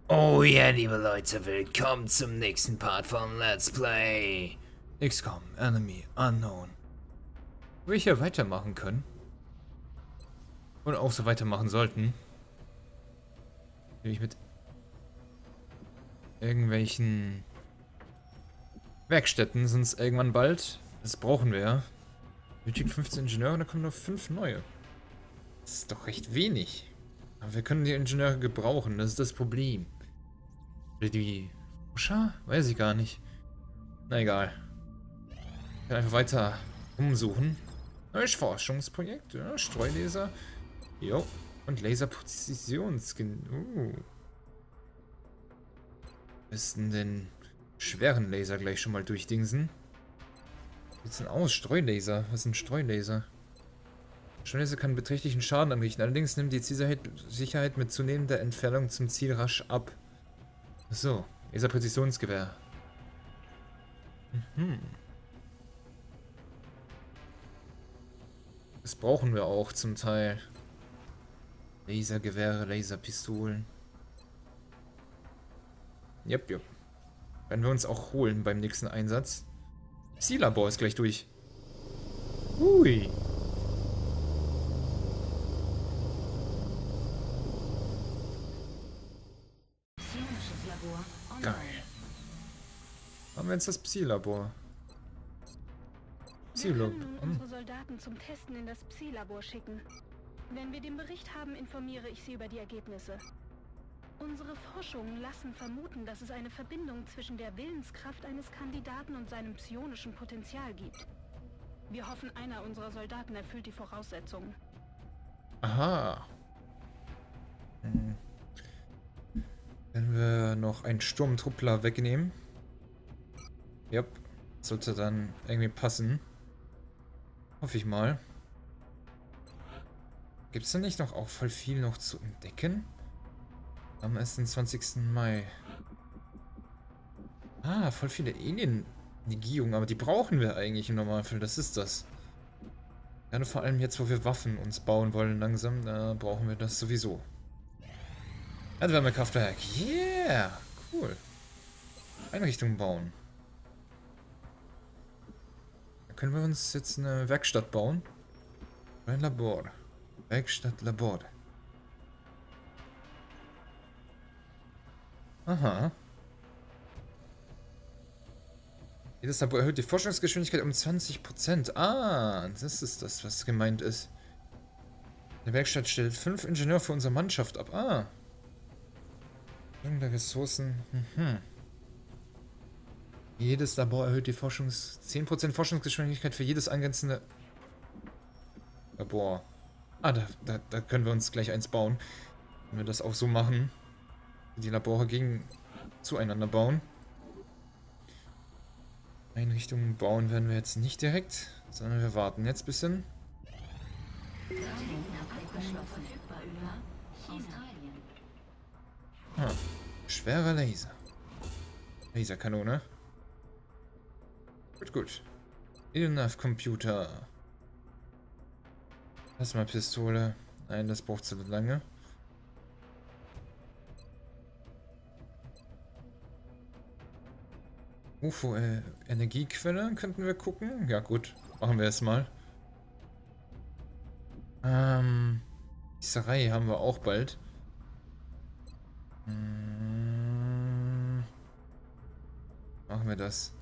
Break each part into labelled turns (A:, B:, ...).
A: Oh ja, liebe Leute, willkommen zum nächsten Part von Let's Play XCOM Enemy Unknown. Wo wir hier weitermachen können. Und auch so weitermachen sollten. Nämlich mit irgendwelchen Werkstätten sind es irgendwann bald. Das brauchen wir ja. Benötigt 15 Ingenieure, da kommen noch 5 neue. Das ist doch recht wenig. Aber wir können die Ingenieure gebrauchen, das ist das Problem. Oder die Forscher? Weiß ich gar nicht. Na egal. Ich kann einfach weiter umsuchen. Neues Forschungsprojekt, ja, Streulaser. Jo. Und Laserpräzisionsskin. Müssten den schweren Laser gleich schon mal durchdingsen. Wie sieht's denn aus? Streulaser. Was ist ein Streulaser? Streulaser kann beträchtlichen Schaden anrichten. Allerdings nimmt die Zielsicherheit mit zunehmender Entfernung zum Ziel rasch ab. So, Laserpräzisionsgewehr. Das brauchen wir auch zum Teil. Lasergewehre, Laserpistolen. Jep. Werden wir uns auch holen beim nächsten Einsatz. Psi-Labor ist gleich durch. Ui. Geil. Haben wir jetzt das Psi-Labor.
B: Wir können nun unsere Soldaten zum Testen in das Psi-Labor schicken. Wenn wir den Bericht haben, informiere ich Sie über die Ergebnisse. Unsere Forschungen lassen vermuten, dass es eine Verbindung zwischen der Willenskraft eines Kandidaten und seinem psionischen Potenzial gibt. Wir hoffen, einer unserer Soldaten erfüllt die Voraussetzungen.
A: Aha. Wenn wir noch einen Sturmtruppler wegnehmen. Yep. Sollte dann irgendwie passen. Hoffe ich mal. Gibt es da nicht noch auch voll viel noch zu entdecken? Am 21. Mai. Ah, voll viele Alien-Negierungen, aber die brauchen wir eigentlich im Normalfall. Das ist das. Gerade vor allem jetzt, wo wir Waffen uns bauen wollen langsam, da brauchen wir das sowieso. Erdwärmekraftwerk. Yeah! Cool. Einrichtungen bauen. Da können wir uns jetzt eine Werkstatt bauen. Ein Labor. Werkstatt, Labor. Aha. Jedes Labor erhöht die Forschungsgeschwindigkeit um 20%. Ah, das ist das, was gemeint ist. Die Werkstatt stellt 5 Ingenieure für unsere Mannschaft ab. Ah. Der Ressourcen. Jedes Labor erhöht die 10% Forschungsgeschwindigkeit für jedes angrenzende Labor. Ah, da können wir uns gleich eins bauen. Wenn wir das auch so machen. Die Labore zueinander bauen. Einrichtungen bauen werden wir jetzt nicht direkt, sondern wir warten jetzt ein bisschen. Ah, schwerer Laser. Laserkanone. Gut. Enough Computer. Plasma-Pistole. Nein, das braucht zu lange. UFO-Energiequelle könnten wir gucken. Ja gut, machen wir es mal. Gießerei haben wir auch bald. Machen wir das.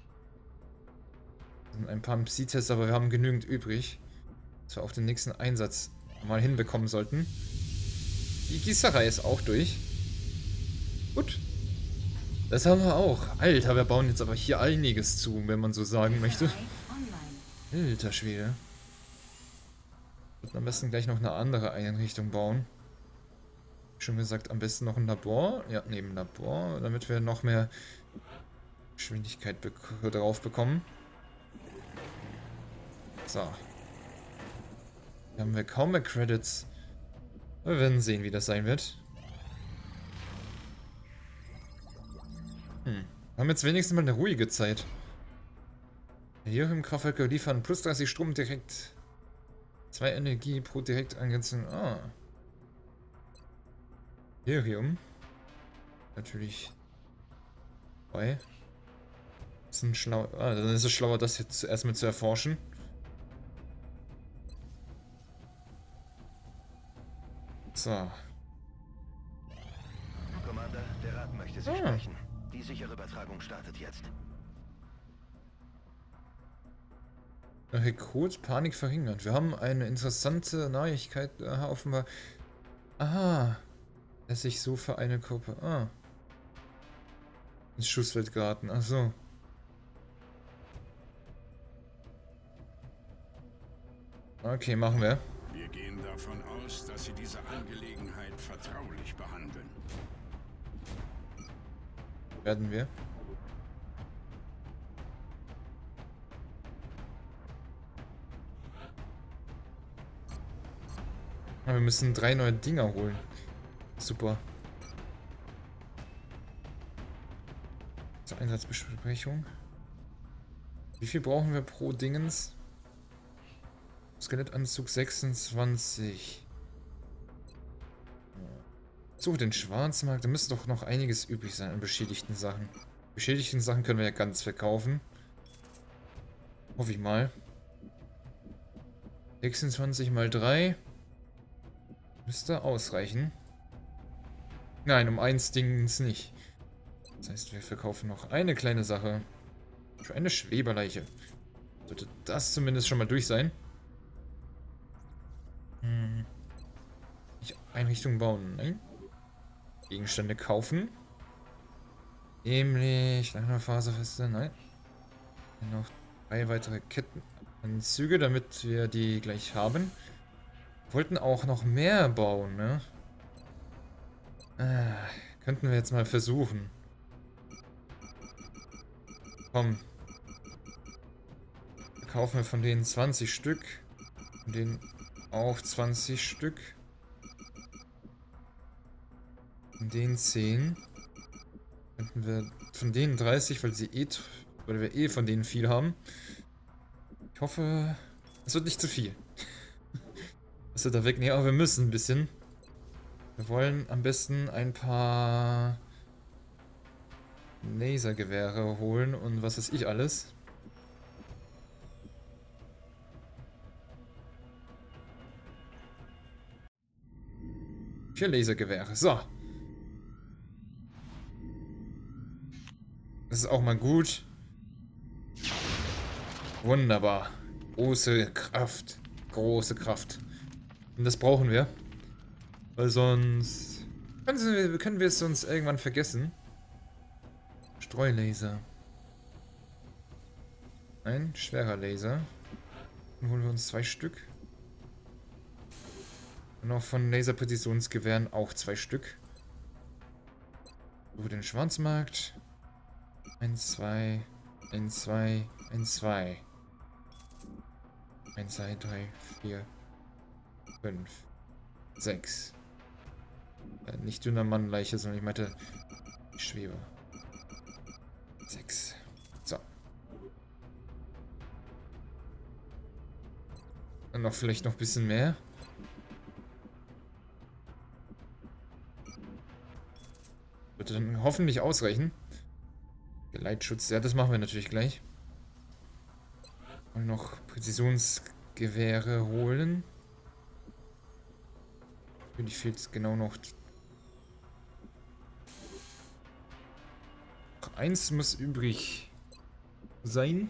A: Das sind ein paar Psi-Tests, aber wir haben genügend übrig, dass wir auf den nächsten Einsatz mal hinbekommen sollten. Die Gießerei ist auch durch. Gut. Das haben wir auch. Alter, wir bauen jetzt aber hier einiges zu, wenn man so sagen möchte. Alter Schwede. Wir sollten am besten gleich noch eine andere Einrichtung bauen. Schon gesagt, am besten noch ein Labor. Ja, neben Labor, damit wir noch mehr Geschwindigkeit drauf bekommen. So. Hier haben wir kaum mehr Credits. Wir werden sehen, wie das sein wird. Wir haben jetzt wenigstens mal eine ruhige Zeit. Hier im Kraftwerk liefern plus 30 Strom direkt. 2 Energie pro direkt angrenzenden. Ah. Helium. natürlich bei. Das ist schlau. Dann ist es schlauer, das jetzt erstmal zu erforschen. So.
C: Commander, der Rat möchte Sie sprechen. Die sichere Übertragung startet jetzt.
A: Rekrut Panik verringert. Wir haben eine interessante Neuigkeit. Aha, offenbar. Aha. Dass ich so für eine Gruppe. Ah. Ins Schussfeld geraten. Ach so. Okay, machen wir.
D: Wir gehen davon aus, dass Sie diese Angelegenheit vertraulich behandeln.
A: Werden wir. Wir müssen 3 neue Dinger holen. Super. Zur Einsatzbesprechung. Wie viel brauchen wir pro Dingens? Skelettanzug 26. Suche den Schwarzmarkt. Da müsste doch noch einiges übrig sein an beschädigten Sachen. Beschädigten Sachen können wir ja ganz verkaufen. Hoffe ich mal. 26 mal 3. Müsste ausreichen. Nein, um 1 Dings nicht. Das heißt, wir verkaufen noch eine kleine Sache. Für eine Schweberleiche. Sollte das zumindest schon mal durch sein. Nicht Einrichtungen bauen. Nein. Gegenstände kaufen. Nämlich lange Faserfeste. Nein. Noch 3 weitere Kettenanzüge, damit wir die gleich haben. Wollten auch noch mehr bauen, ne? Könnten wir jetzt mal versuchen. Komm. Kaufen wir von denen 20 Stück. Von denen auch 20 Stück. Von denen 10. Könnten wir von denen 30, weil wir eh von denen viel haben. Ich hoffe, es wird nicht zu viel. Was wir da wegnehmen, aber wir müssen ein bisschen. Wir wollen am besten ein paar Lasergewehre holen und was weiß ich alles. Vier Lasergewehre. So. Das ist auch mal gut. Wunderbar. Große Kraft. Große Kraft. Und das brauchen wir. Weil sonst können wir es sonst irgendwann vergessen. Streulaser. Ein schwerer Laser. Dann holen wir uns 2 Stück. Und auch von Laserpräzisionsgewehren auch 2 Stück. Über den Schwarzmarkt. 1, 2, 1, 2, 1, 2. 1, 2, 3, 4, 5, 6. Nicht dünner Mannleiche, sondern ich meinte Schweber. 6. So. Und noch vielleicht noch ein bisschen mehr. Wird dann hoffentlich ausreichen. Geleitschutz, ja, das machen wir natürlich gleich. Und noch Präzisionsgewehre holen. Natürlich fehlt es genau noch. Eins muss übrig sein.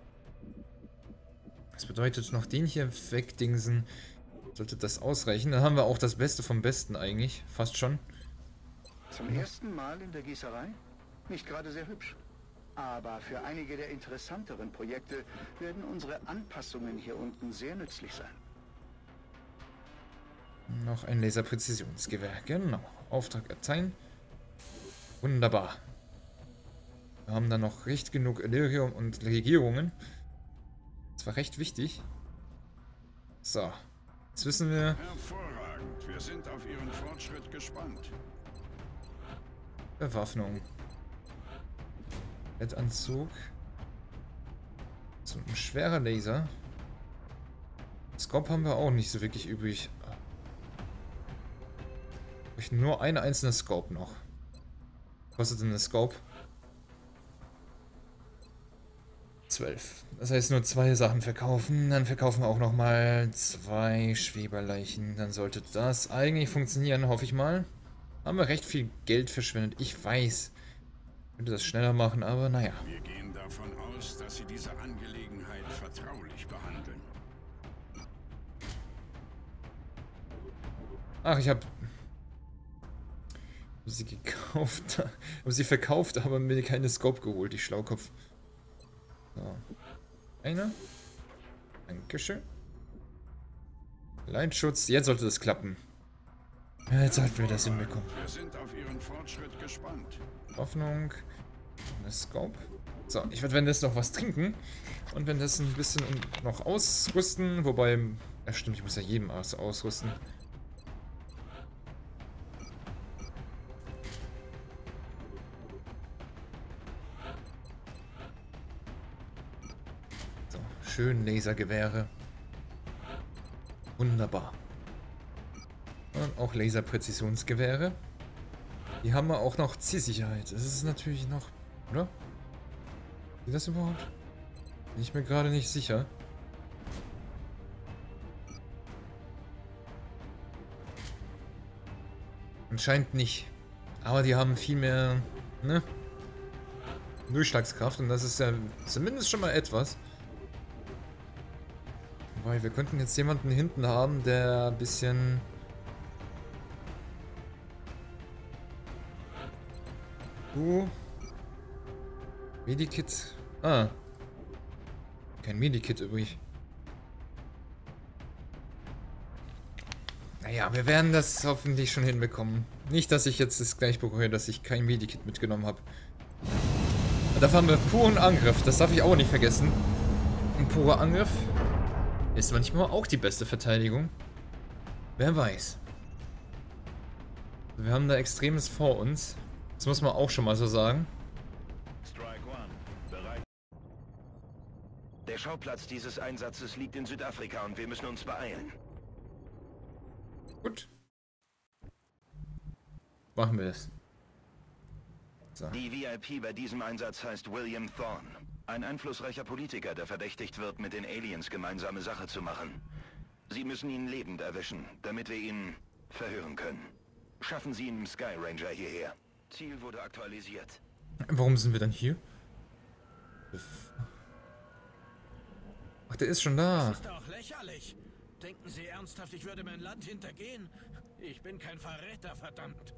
A: Das bedeutet, noch den hier wegdingsen. Sollte das ausreichen. Dann haben wir auch das Beste vom Besten eigentlich. Fast schon.
C: Zum ersten Mal in der Gießerei? Nicht gerade sehr hübsch. Aber für einige der interessanteren Projekte werden unsere Anpassungen hier unten sehr nützlich sein.
A: Noch ein Laserpräzisionsgewehr. Genau. Auftrag erteilen. Wunderbar. Wir haben dann noch recht genug Illyrium und Legierungen. Das war recht wichtig. So. Jetzt wissen wir...
D: Hervorragend. Wir sind auf Ihren Fortschritt gespannt.
A: Bewaffnung. Bettanzug. So ein schwerer Laser. Scope haben wir auch nicht so wirklich übrig. Nur ein einzelner Scope noch. Kostet eine Scope? 12. Das heißt nur 2 Sachen verkaufen. Dann verkaufen wir auch nochmal 2 Schweberleichen. Dann sollte das eigentlich funktionieren, hoffe ich mal. Haben wir recht viel Geld verschwendet. Ich weiß. Ich könnte das schneller machen, aber naja.
D: Wir gehen davon aus, dass Sie diese Angelegenheit vertraulich behandeln.
A: Ach, ich habe sie gekauft. Habe sie verkauft, aber mir keine Scope geholt, die Schlaukopf. So. Eine. Dankeschön. Leitschutz. Jetzt sollte das klappen. Jetzt sollten wir das hinbekommen.
D: Wir sind auf Ihren Fortschritt gespannt.
A: Hoffnung. Eine Scope. So, ich werde währenddessen noch was trinken. Und währenddessen ein bisschen noch ausrüsten. Wobei, ja stimmt, ich muss ja jedem ausrüsten. So, schön Lasergewehre. Wunderbar. Und auch Laserpräzisionsgewehre. Die haben wir auch noch Zielsicherheit. Das ist natürlich noch... Oder? Geht das überhaupt? Bin ich mir gerade nicht sicher. Anscheinend nicht. Aber die haben viel mehr... Ne? Durchschlagskraft. Und das ist ja zumindest schon mal etwas. Weil wir könnten jetzt jemanden hinten haben, der ein bisschen... Medikit. Ah. Kein Medikit übrig. Naja, wir werden das hoffentlich schon hinbekommen. Nicht, dass ich jetzt das gleich bereue, dass ich kein Medikit mitgenommen habe. Dafür haben wir puren Angriff. Das darf ich auch nicht vergessen. Ein purer Angriff ist manchmal auch die beste Verteidigung. Wer weiß. Wir haben da Extremes vor uns. Das muss man auch schon mal so sagen.
E: Strike One, bereit. Der Schauplatz dieses Einsatzes liegt in Südafrika und wir müssen uns beeilen.
A: Gut. Machen wir das. So.
E: Die VIP bei diesem Einsatz heißt William Thorne. Ein einflussreicher Politiker, der verdächtigt wird, mit den Aliens gemeinsame Sache zu machen. Sie müssen ihn lebend erwischen, damit wir ihn verhören können. Schaffen Sie ihn Sky Ranger hierher. Ziel wurde aktualisiert.
A: Warum sind wir dann hier? Ach, der ist schon da.
F: Das ist doch lächerlich. Denken Sie ernsthaft, ich würde mein Land hintergehen? Ich bin kein Verräter, verdammt.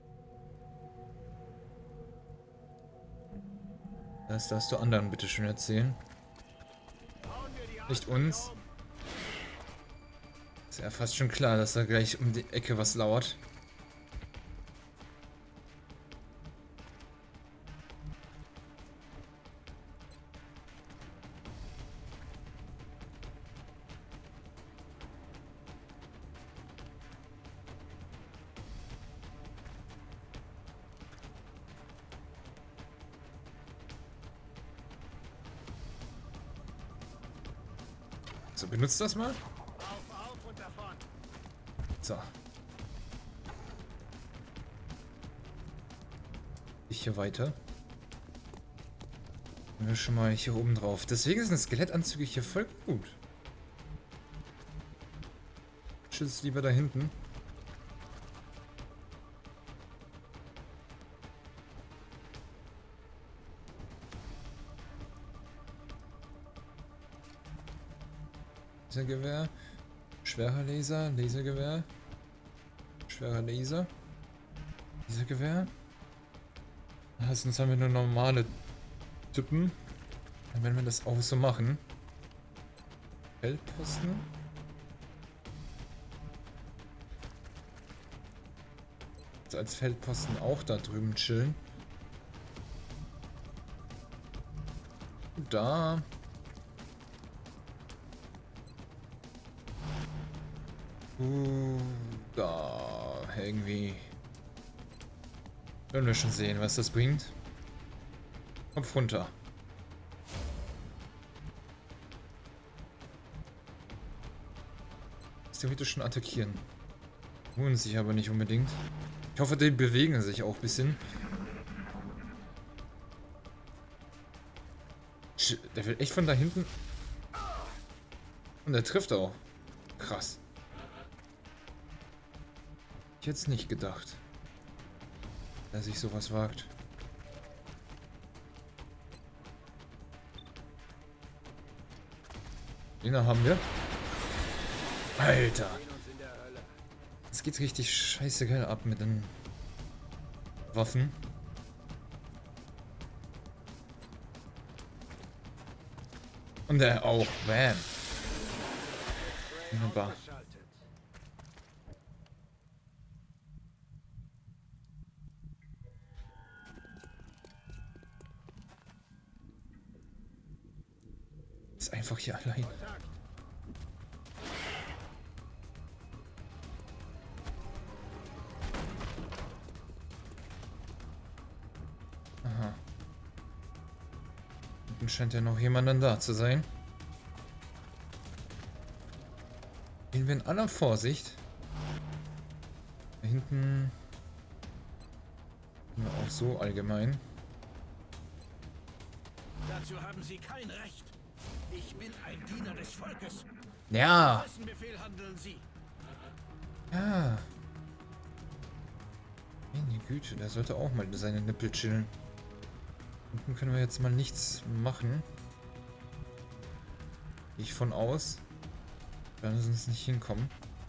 A: Das darfst du anderen bitte schön erzählen. Nicht uns. Ist ja fast schon klar, dass da gleich um die Ecke was lauert. So, benutzt das mal. So. Ich hier weiter. Und wir schon mal hier oben drauf. Deswegen sind Skelettanzüge hier voll gut. Schützt lieber da hinten. Lasergewehr, schwerer Laser, Lasergewehr, schwerer Laser, Lasergewehr. Sonst haben wir nur normale Typen. Dann werden wir das auch so machen. Feldposten. Also als Feldposten auch da drüben chillen. Da. Da irgendwie. Werden wir schon sehen, was das bringt. Kopf runter. Theoretisch schon attackieren. Holen sich aber nicht unbedingt. Ich hoffe, die bewegen sich auch ein bisschen. Der will echt von da hinten. Und der trifft auch. Krass. Ich hätte es nicht gedacht, dass sich sowas wagt. Den haben wir. Alter. Es geht richtig scheiße geil ab mit den Waffen. Und der auch. Bam. Wunderbar. Ist einfach hier allein. Aha. Unten scheint ja noch jemand dann da zu sein. Gehen wir in aller Vorsicht. Da hinten. Auch so allgemein.
F: Dazu haben Sie kein Recht. Ich bin ein Diener des Volkes.
A: Ja.
F: Wessen Befehl handeln Sie?
A: Ja. Meine Güte, der sollte auch mal seine Nippel chillen. Unten können wir jetzt mal nichts machen. Gehe ich von aus. Werden wir sonst nicht hinkommen.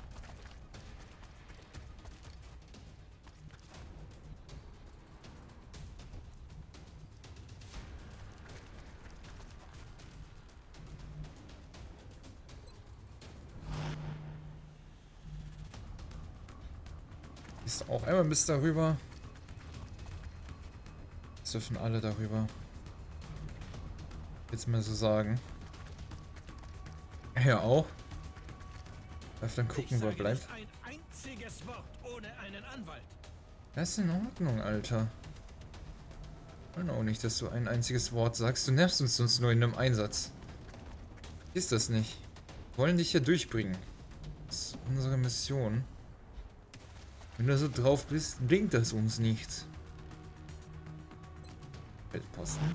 A: Ist auch einmal bis darüber. Jetzt dürfen alle darüber. Jetzt mal so sagen. Ja auch. Darf dann gucken, wo er bleibt.
F: Ein einziges Wort ohne einen Anwalt.
A: Das ist in Ordnung, Alter. Ich will auch nicht, dass du ein einziges Wort sagst. Du nervst uns sonst nur in einem Einsatz. Ist das nicht? Wir wollen dich hier durchbringen. Das ist unsere Mission. Wenn du so drauf bist, bringt das uns nichts. Feldposten.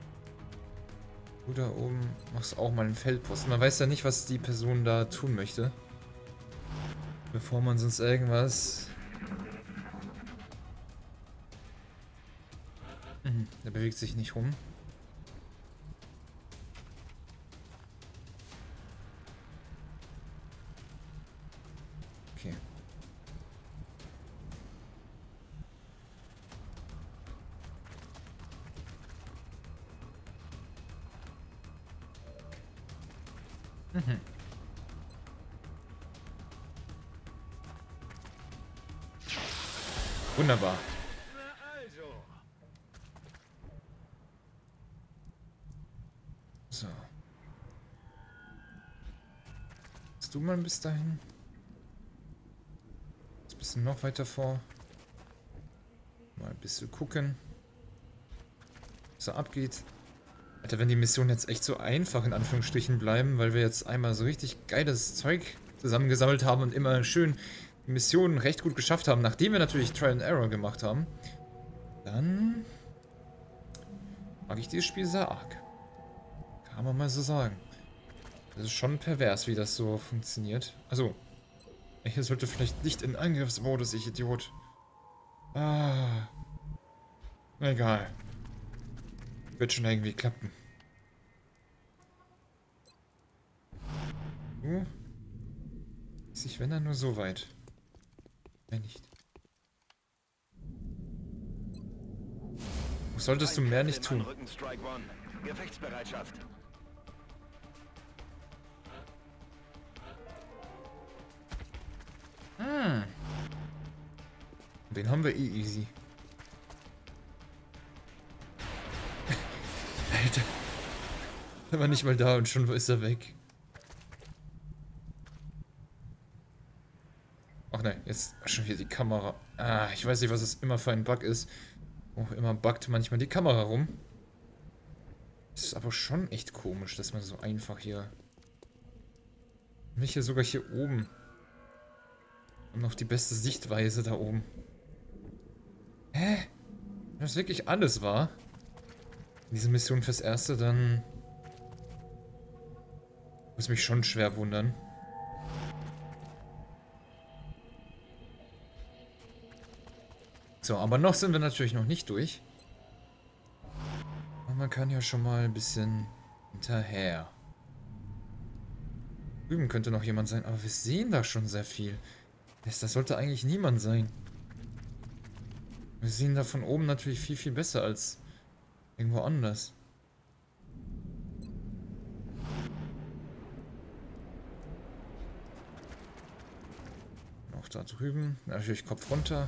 A: Du da oben machst auch mal einen Feldposten. Man weiß ja nicht, was die Person da tun möchte. Bevor man sonst irgendwas... Der bewegt sich nicht rum. Okay. Wunderbar. So. Bist du mal bis dahin? Jetzt bist du noch weiter vor. Mal ein bisschen gucken, was da abgeht. Alter, wenn die Missionen jetzt echt so einfach in Anführungsstrichen bleiben, weil wir jetzt einmal so richtig geiles Zeug zusammengesammelt haben und immer schön die Missionen recht gut geschafft haben, nachdem wir natürlich Trial and Error gemacht haben, dann mag ich dieses Spiel sehr arg. Kann man mal so sagen. Das ist schon pervers, wie das so funktioniert. Also, hier sollte vielleicht nicht in Angriffsmodus, ich Idiot. Ah. Egal. Wird schon irgendwie klappen. Sich, wenn er nur so weit. Mehr nicht. Solltest du mehr nicht tun.
E: Gefechtsbereitschaft.
A: Den haben wir eh easy. Alter. Er war nicht mal da und schon ist er weg. Ach nein, jetzt schon wieder die Kamera. Ah, ich weiß nicht, was es immer für ein Bug ist. Auch immer buggt manchmal die Kamera rum. Das ist aber schon echt komisch, dass man so einfach hier... Nicht hier sogar hier oben. Und noch die beste Sichtweise da oben. Hä? Wenn das wirklich alles war, diese Mission fürs Erste, dann Muss mich schon schwer wundern. So, aber noch sind wir natürlich noch nicht durch. Und man kann ja schon mal ein bisschen hinterher. Drüben könnte noch jemand sein, aber wir sehen da schon sehr viel. Das sollte eigentlich niemand sein. Wir sehen da von oben natürlich viel, viel besser als irgendwo anders. Auch da drüben. Natürlich Kopf runter.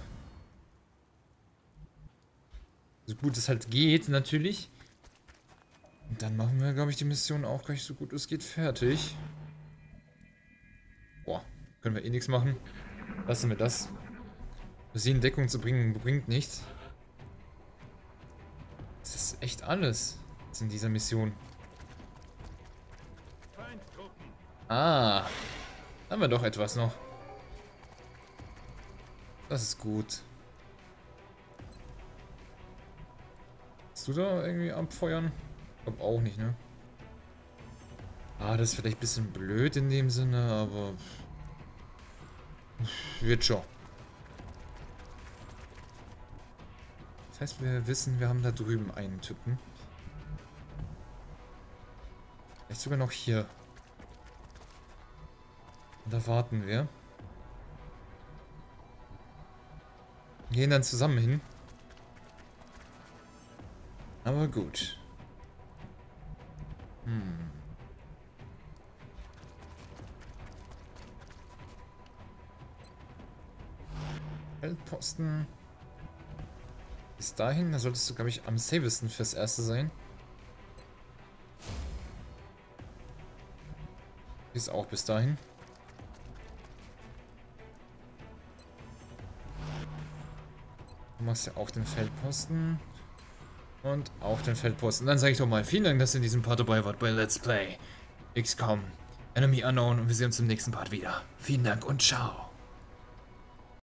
A: So gut es halt geht, natürlich. Und dann machen wir, glaube ich, die Mission auch gleich so gut es geht fertig. Boah, können wir eh nichts machen. Lassen wir das. Sie in Deckung zu bringen, bringt nichts. Das ist echt alles in dieser Mission. Ah, haben wir doch etwas noch. Das ist gut. Hast du da irgendwie abfeuern? Ich glaube auch nicht, ne? Ah, das ist vielleicht ein bisschen blöd in dem Sinne, aber wird schon. Das heißt, wir wissen, wir haben da drüben einen Typen. Vielleicht sogar noch hier. Und da warten wir. Gehen dann zusammen hin. Aber gut. Feldposten. Bis dahin, da solltest du, glaube ich, am safesten fürs Erste sein. Ist auch bis dahin. Du machst ja auch den Feldposten. Und auch den Feldposten. Dann sage ich doch mal vielen Dank, dass ihr in diesem Part dabei wart bei Let's Play XCOM Enemy Unknown und wir sehen uns im nächsten Part wieder. Vielen Dank und ciao.